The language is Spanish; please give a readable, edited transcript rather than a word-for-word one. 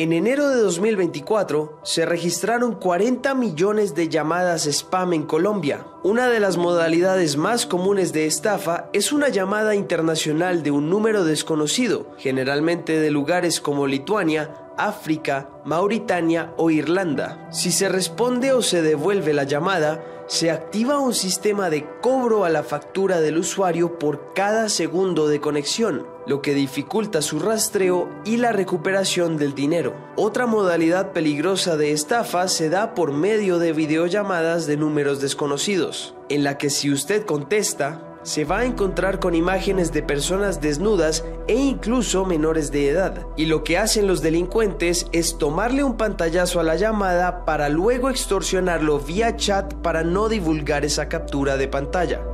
En enero de 2024 se registraron 40 millones de llamadas spam en Colombia. Una de las modalidades más comunes de estafa es una llamada internacional de un número desconocido, generalmente de lugares como Lituania, África, Mauritania o Irlanda. Si se responde o se devuelve la llamada, se activa un sistema de cobro a la factura del usuario por cada segundo de conexión, lo que dificulta su rastreo y la recuperación del dinero. Otra modalidad peligrosa de estafa se da por medio de videollamadas de números desconocidos, en la que si usted contesta, se va a encontrar con imágenes de personas desnudas e incluso menores de edad. Y lo que hacen los delincuentes es tomarle un pantallazo a la llamada para luego extorsionarlo vía chat para no divulgar esa captura de pantalla.